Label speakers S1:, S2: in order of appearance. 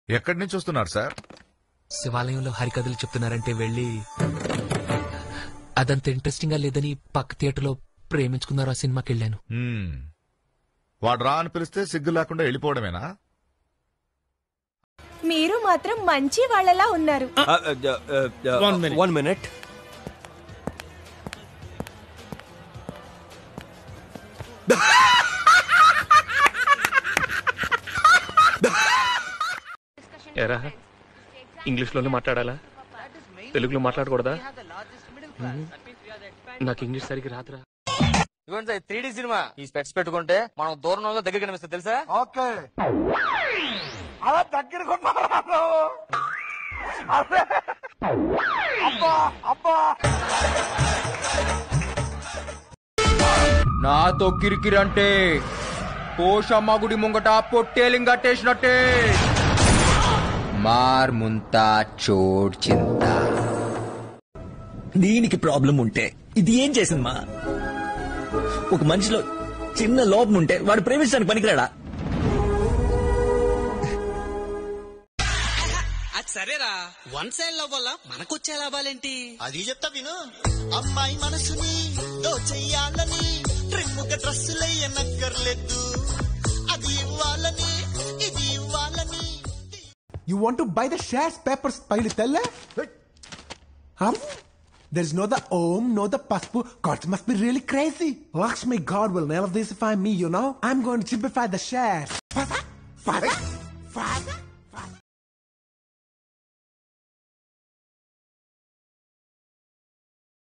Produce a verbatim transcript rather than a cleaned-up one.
S1: ఎక్కడి నుంచి వస్తున్నారు సార్?
S2: శివాలయంలో హరికథలు చెప్తున్నారంటే వెళ్ళి అదంత ఇంట్రెస్టింగ్ గా లేదని పక్క థియేటర్ లో ప్రేమించుకున్నారు ఆ సినిమాకి వెళ్ళాను.
S1: వాడు రా అని పిలిస్తే సిగ్గు లేకుండా వెళ్ళిపోవడమేనా?
S3: మీరు మాత్రం మంచి వాళ్ళలా ఉన్నారు.
S4: One minute.
S2: ఎరా ఇంగ్లీష్ లోనే మాట్లాడాలా, తెలుగులో మాట్లాడకూడదా? నాకు ఇంగ్లీష్ సరిగ్గా రాదురా.
S5: ఇవ్వండి సార్, త్రీ డి సినిమా. ఈ స్పెట్స్ పెట్టుకుంటే మనం దూరంలో దగ్గర కనిపిస్తుంది తెలుసా?
S6: ఓకే, అలా దగ్గర
S7: నాతో కిరికిరంటే పోషమ్మ గుడి ముంగట పొట్టేలింగ్ కట్టేసినట్టే. మార్ ముంతా చోడ్ చింత.
S8: దీనికి ప్రాబ్లం ఉంటే ఇది ఏం చేసిందమ్మా? ఒక మనిషిలో చిన్న లోపం ఉంటే వాడు ప్రేమించడానికి పనికిరాడా?
S9: అది సరేరా, వన్ సైడ్ లవ్ వల్ల మనకొచ్చే లాభాలేంటి?
S10: అది చెప్తా విను. అమ్మాయి మనసుని దోచెయ్యాలని ట్రిమ్ముగా డ్రెస్సులయ్యనక్కర్లేదు, అది ఇవ్వాలని ఇది ఇవ్వాలని.
S6: You want to buy the shares papers pile tella? Huh? There's no the om, no the paspu. God must be really crazy. Lakshmi God will never decify me, you know. I'm going to simplify the shares.